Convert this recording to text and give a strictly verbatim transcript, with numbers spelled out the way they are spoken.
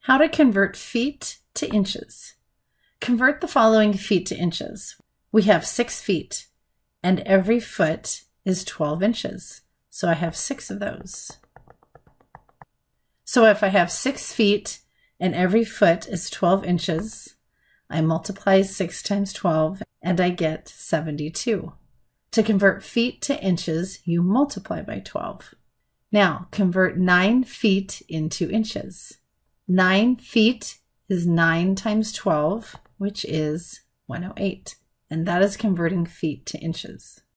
How to convert feet to inches. Convert the following feet to inches. We have six feet, and every foot is twelve inches. So I have six of those. So if I have six feet and every foot is twelve inches, I multiply six times twelve and I get seventy-two. To convert feet to inches, you multiply by twelve. Now convert nine feet into inches. nine feet is nine times twelve, which is one hundred eight. And that is converting feet to inches.